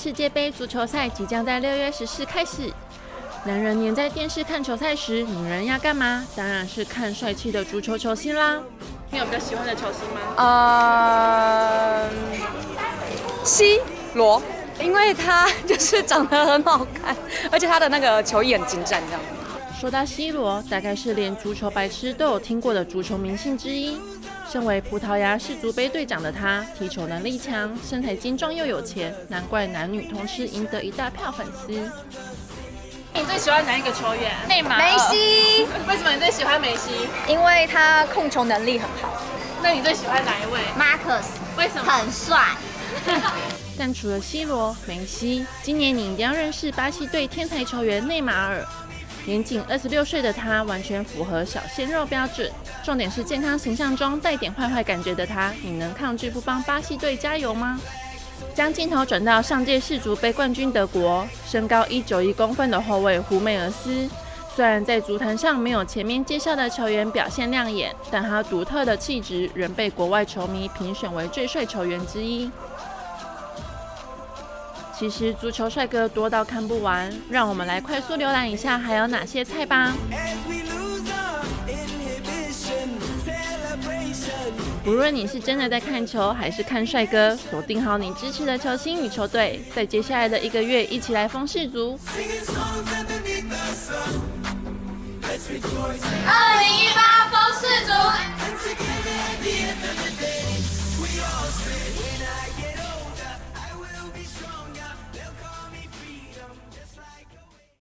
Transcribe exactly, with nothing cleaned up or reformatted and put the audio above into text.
世界杯足球赛即将在六月十四开始。男人黏在电视看球赛时，女人要干嘛？当然是看帅气的足球球星啦。你有比较喜欢的球星吗？ 呃 ，C 罗，因为他就是长得很好看，而且他的那个球艺很精湛，这样。 说到 C 罗，大概是连足球白痴都有听过的足球明星之一。身为葡萄牙世足杯队长的他，踢球能力强，身材精壮又有钱，难怪男女通吃，赢得一大票粉丝。你最喜欢哪一个球员？ 内马尔。 梅西。 为什么你最喜欢梅西？ 因为他控球能力很好。 那你最喜欢哪一位？ 马克斯。 为什么？ 很帅。 但除了 C 罗、梅西，今年你一定要认识巴西队天才球员内马尔。年仅二十六岁的他，完全符合小鲜肉标准。重点是健康形象中带点坏坏感觉的他，你能抗拒不帮巴西队加油吗？将镜头转到上届世足杯冠军德国，身高一百九十一公分的后卫胡梅尔斯，虽然在足坛上没有前面介绍的球员表现亮眼，但他独特的气质仍被国外球迷评选为最帅球员之一。其实足球帅哥多到看不完，让我们来快速浏览一下还有哪些菜吧。无论你是真的在看球，还是看帅哥，锁定好你支持的球星与球队，在接下来的一个月一起来疯世足。